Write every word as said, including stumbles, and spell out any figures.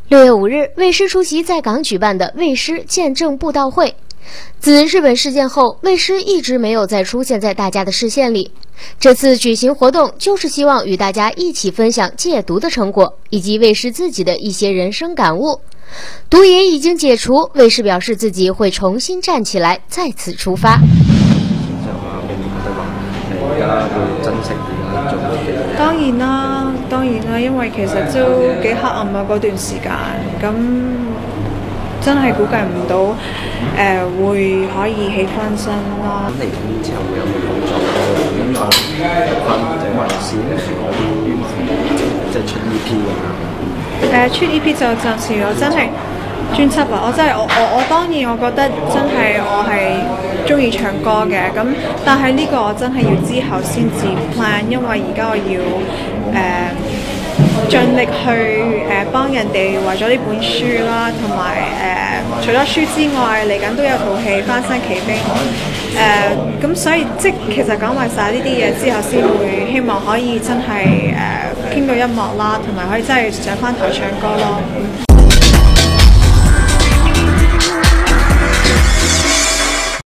六月五日，魏诗出席在港举办的魏诗见证布道会。自日本事件后，魏诗一直没有再出现在大家的视线里。这次举行活动，就是希望与大家一起分享戒毒的成果，以及魏诗自己的一些人生感悟。毒瘾已經解除，魏詩表示自己會重新站起來，再次出發。 當然啦，當然啦，因為其實都幾黑暗啊嗰段時間，咁真係估計唔到誒、呃、會可以起翻身啦。 嚟緊之後會有冇工作咁講翻整埋先，即係出 E P 咁樣。 誒出 E P 就暫時我真係專輯啊！我真係我我我當然我覺得真係我係中意唱歌嘅，咁但係呢個我真係要之後先至 plan， 因為而家我要誒、呃、盡力去誒、呃、幫人哋為咗呢本書啦，同埋誒除咗書之外，嚟緊都有套戲翻身奇兵誒，咁、呃、所以即其實講埋晒呢啲嘢之後，先會希望可以真係誒傾到音樂啦，同埋可以真係上翻台唱歌咯。